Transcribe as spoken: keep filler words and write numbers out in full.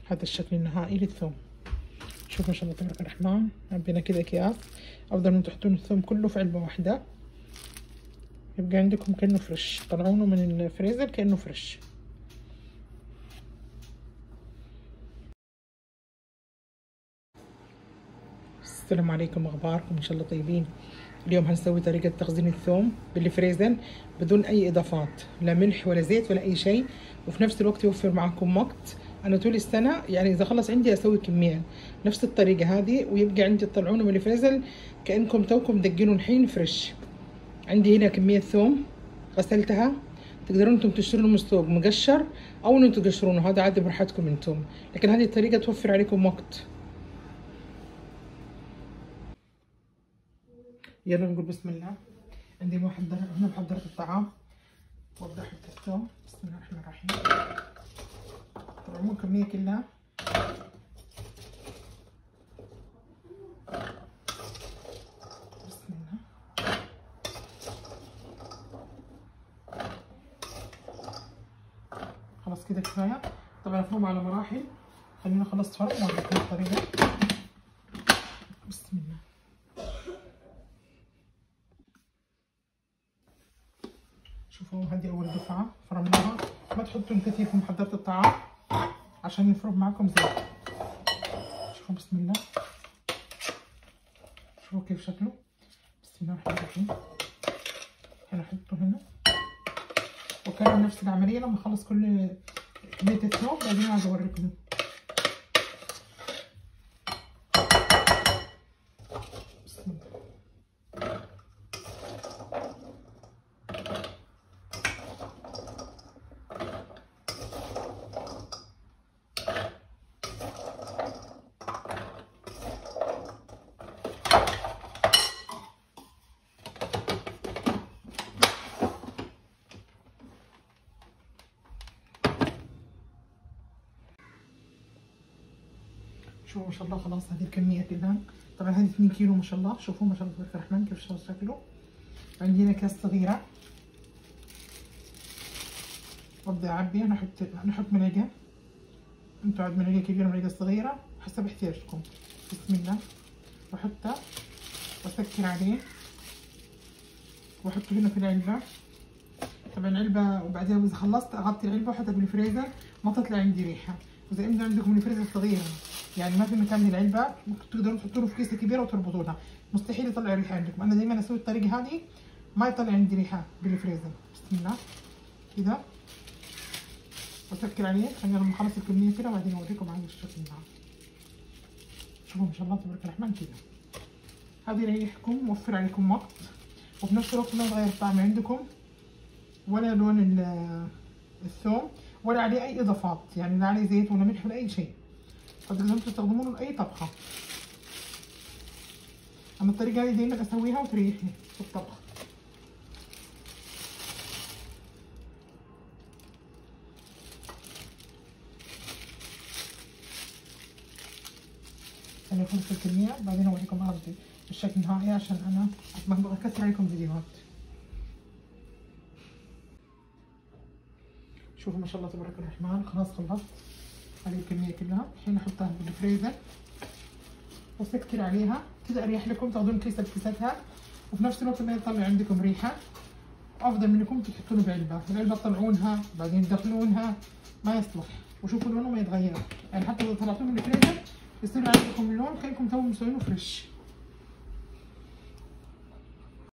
هذا الشكل النهائي للثوم. شوف ما شاء الله تبارك الرحمن، عبينا كذا اكياس. افضل من تحطون الثوم كله في علبه واحده، يبقى عندكم كأنه فريش. طلعونه من الفريزر كأنه فريش. السلام عليكم، اخباركم؟ ان شاء الله طيبين. اليوم هنسوي طريقه تخزين الثوم بالفريزر بدون اي اضافات، لا ملح ولا زيت ولا اي شيء، وفي نفس الوقت يوفر معكم وقت. انا طول السنه يعني اذا خلص عندي اسوي كميه نفس الطريقه هذه، ويبقى عندي تطلعونه من الفريزر كانكم توكم مدقينه الحين فريش. عندي هنا كميه ثوم غسلتها، تقدرون انتم تشترونه من السوق مقشر او ان انتم تقشرونه، هذا عادي براحتكم انتم، لكن هذه الطريقه توفر عليكم وقت. يلا نقول بسم الله. عندي محضر هنا محضرة الطعام، وابدا احط الثوم. بسم الله الرحمن الرحيم. طبعا مو الكميه كلها، بسم الله. خلاص كده كفايه. طبعا افرم على مراحل، خلينا خلصت فرم واوريكم الطريقه. بسم الله. شوفوا هذه اول دفعه فرمناها. ما تحطون كثير في محضرة الطعام عشان يفرم معكم زين. شوفوا بسم الله، شوفوا كيف شكله. بسم الله الرحمن الرحيم. هنحطه هنا، وكرر نفس العمليه لما اخلص كل كميه الثوم. بعدين عايزه اوريكم. بسم الله. شوفوا ما شاء الله خلاص هذه الكميه كلها. طبعا هذه اثنين كيلو ما شاء الله. شوفوا ما شاء الله تبارك الرحمن كيف شكله. عندي هنا كاس صغيره، وابدا اعبي. انا احط نحط ملعقه، انتوا عاد ملعقه كبيره ملعقه صغيره حسب احتياجكم. بسم الله. واحطها واسكر عليه واحطه هنا في العلبه. طبعا العلبه، وبعدين اذا خلصت اغطي العلبه واحطها بالفريزر ما تطلع عندي ريحه. واذا انتم عندكم الفريزر صغيره يعني ما في مكان للعلبه، تقدروا تحطوه في كيسه كبيره وتربطونها، مستحيل يطلع ريحه عندكم. انا دائما اسوي الطريقه هذه ما يطلع عندي ريحه بالفريزر. بسم الله كذا، واسكر عليه. خلينا لما اخلص الكميه كده وبعدين اوريكم على الشكل ده. شوفوا ما شاء الله تبارك الرحمن كده. هذه يريحكم ويوفر عليكم وقت، وفي نفس الوقت ما يغير الطعم عندكم ولا لون الثوم ولا عليه اي اضافات، يعني لا عليه زيت ولا ملح ولا اي شيء، فتقدرون تستخدمونه لاي طبخه. انا الطريقه هذه دايما اسويها وتريحني في الطبخ. انا اخلص الكميه بعدين اوريكم ارضي الشكل النهائي، عشان انا ما ابغى اكثر عليكم فيديوهات. شوفوا ما شاء الله تبارك الرحمن خلاص خلصت هذه الكميه كلها. الحين احطها بالفريزر واسكر عليها كذا، اريح لكم تاخذون كيسه بكيستها، وفي نفس الوقت ما يطلع عندكم ريحه. افضل من انكم تحطونه بعلبه، العلبه تطلعونها بعدين تدخلونها ما يصلح. وشوفوا لونه ما يتغير، يعني حتى اذا طلعتوه من الفريزر يصير عندكم اللون كانكم تو مسوينه فريش.